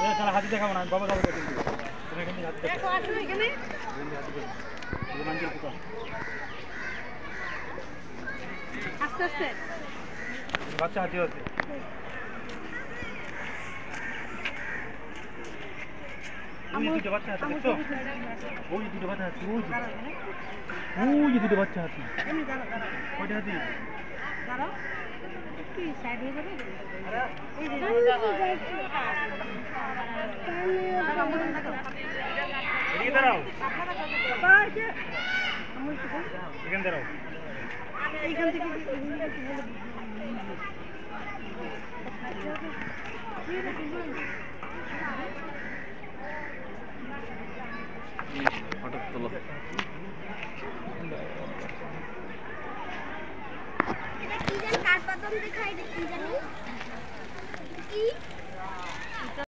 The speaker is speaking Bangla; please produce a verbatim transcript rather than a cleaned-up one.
হাতি দেখাবো না বাবা যাবো তুমি এখান থেকে হাতি দেখো আসো এখানে আস্তে আস্তে বাচ্চা হাতি আছে ওই দুটো বাচ্চা আছে দেখছো ওই দুটো বাচ্চা আছে ওই ওই দুটো বাচ্চা আছে কয়টা হাতি দাঁড়াও কি সাইড হয়ে যাবে এই যে এদিকে দাঁড়াও এখানে দাঁড়াও এইখান থেকে